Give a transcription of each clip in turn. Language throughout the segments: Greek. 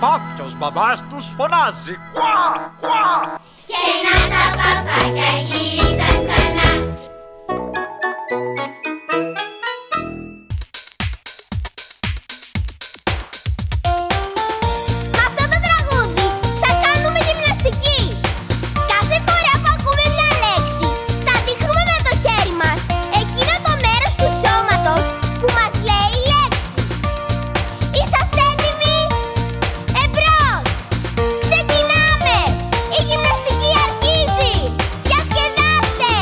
κάποιος μαμάς τους φωνάζει «Κουά! Κουά!». Και να τα παπάκια γύρισαν ξανά. Με αυτό το τραγούδι θα κάνουμε γυμναστική. Κάθε φορά που ακούμε μια λέξη, θα δείχνουμε με το χέρι μας εκείνο το μέρος του σώματος που μας λέει η λέξη. Είσαστε έτοιμοι? Εμπρός! Ξεκινάμε! Η γυμναστική αρχίζει! Διασκεδάστε!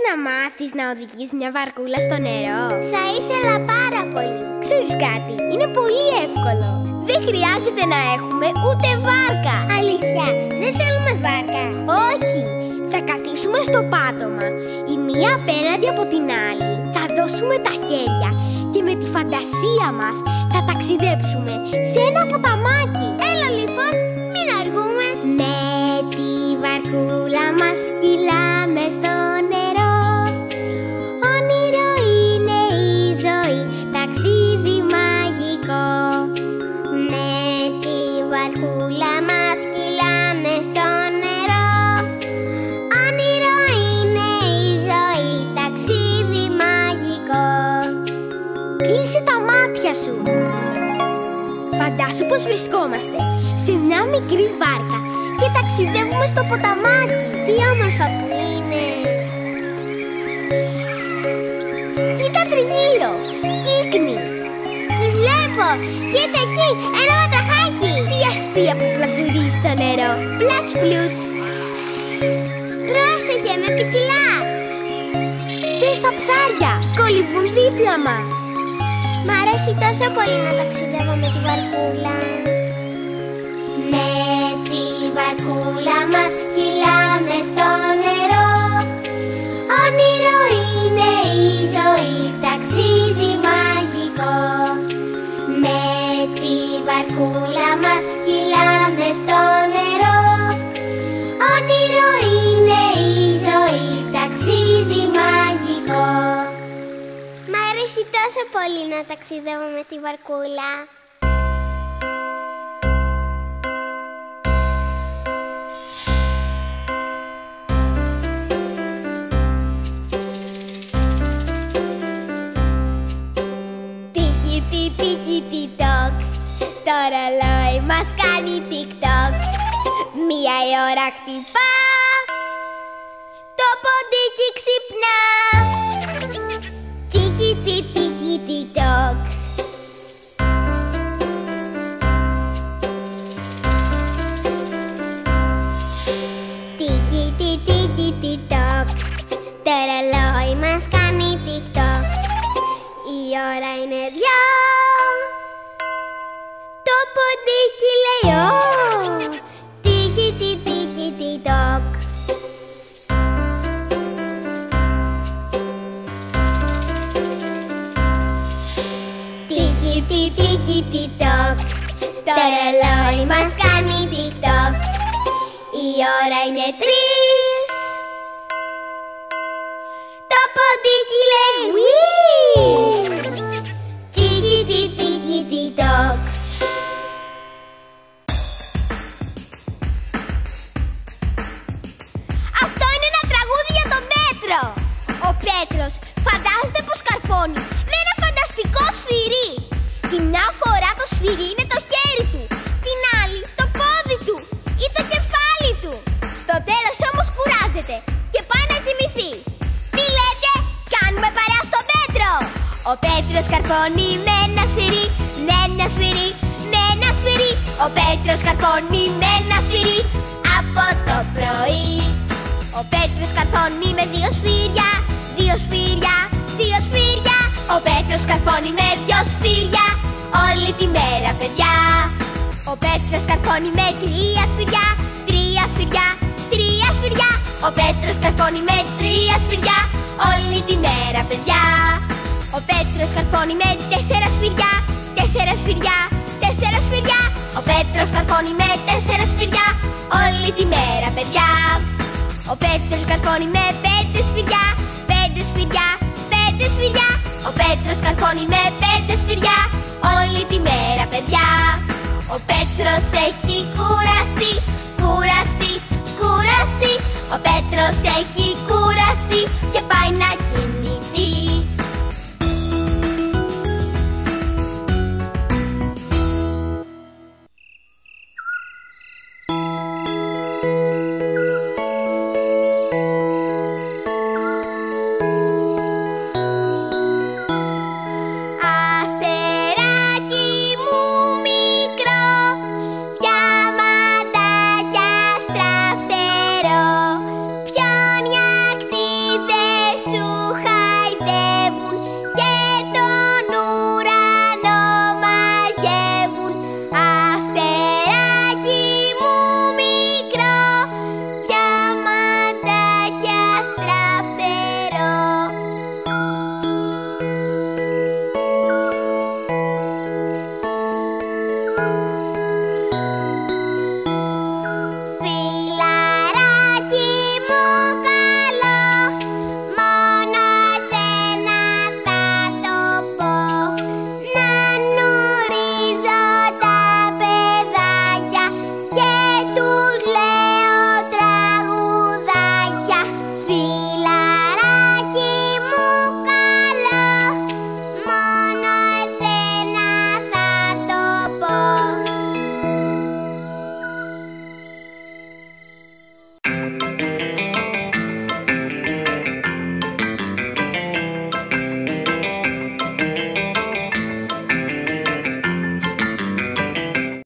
να μάθεις να οδηγείς μια βαρκούλα στο νερό? Θα ήθελα πάρα πολύ. Ξέρεις κάτι, είναι πολύ εύκολο. Δεν χρειάζεται να έχουμε ούτε βάρκα. Αλήθεια, δεν θέλουμε βάρκα. Όχι, θα καθίσουμε στο πάτωμα, η μία απέναντι από την άλλη. Θα δώσουμε τα χέρια και με τη φαντασία μας θα ταξιδέψουμε σε ένα ποταμάκι. Έλα λοιπόν, μην αργούμε. Με τη βαρκούλα μας κυλάμε στο νερό. Όνειρο είναι η ζωή, ταξίδι μαγικό. Με τη βαρκούλα μας κυλάμε στο νερό. Όνειρο είναι η ζωή, ταξίδι μαγικό. Κλείσε τα μάτια σου. Φαντάσου πως βρισκόμαστε σε μια μικρή βάρκα και ταξιδεύουμε στο ποταμάκι. Τι όμορφα που είναι. Κοίτα τριγύρω, κύκνη. Τη βλέπω, κοίτα εκεί, ένα βατραχάκι. Τι αστεία που πλατζουρίζει στο νερό. Πλάτς πλούτς. Πρόσεχε, με πιτσιλάς. Δες τα ψάρια, κολυμπούν δίπλα μας. Μ' αρέσει τόσο πολύ να ταξιδεύω με τη βαρκούλα. Με τη βαρκούλα μας κυλάμε στο νερό. Όνειρο είναι η ζωή, ταξίδι μαγικό. Με τη βαρκούλα μας κυλάμε στο νερό. Όνειρο είναι η ζωή, ταξίδι μαγικό. Μ' αρέσει τόσο πολύ να ταξιδεύω με τη βαρκούλα. Τίκι-τι-τίκι-τι-τοκ, το ρολόι μας κάνει τικ-τοκ. Μία η ώρα χτυπά, το ποντίκι ξυπνά. Τίκι-τι-τίκι-τι-τοκ. Τίκι-τι-τίκι-τι-τοκ, το ρολόι μας κάνει τικ-τοκ. Η ώρα είναι 2, το ποντίκι λέει «Ω». Τίκι-τι-τίκι-τι-τοκ. Τίκι-τι-τίκι-τι-τοκ, το ρολόι μας κάνει τικ-τοκ. Η ώρα είναι 3, το ποντίκι λέει «Ουί». Τίκι-τι-τίκι-τι-τοκ. Αυτό είναι ένα τραγούδι για τον Πέτρο. Ο Πέτρος φαντάζεται πως καρφώνει με ένα φανταστικό σφυρί. Τη μια φορά το σφυρί είναι το χέρι του, την άλλη το πόδι του ή το κεφάλι του. Στο τέλος όμως κουράζεται και πάει να κοιμηθεί. Τι λέτε, κάνουμε παρέα στον Πέτρο. Ο Πέτρος καρφώνει με ένα σφυρί, με ένα σφυρί, με ένα σφυρί. Ο Πέτρος καρφώνει με ένα σφυρί από το πρωί. Ο Πέτρος καρφώνει με 2 σφύρια, 2 σφύρια, 2 σφύρια. Ο Πέτρος καρφώνει με 2 σφύρια όλη τη μέρα, παιδιά. Ο Πέτρος καρφώνει με 3 σφυριά, 3 σφυριά, 3 σφυριά. Ο Πέτρος καρφώνει με 3 σφυριά όλη τη μέρα, παιδιά. Ο Πέτρος καρφώνει με 4 σφυριά, 4 σφυριά, 4 σφυριά. Ο Πέτρος καρφώνει με 4 σφυριά όλη τη μέρα, παιδιά. Ο Πέτρος καρφώνει με 5 σφυριά, 5 σφυριά, 5 σφυριά. Ο Πέτρος καρφώνει με 5 σφυριά όλη τη μέρα, παιδιά. Ο Πέτρος έχει κουραστεί, κουραστεί, κουραστεί. Ο Πέτρος έχει κουραστεί και πάει να κοιμηθεί.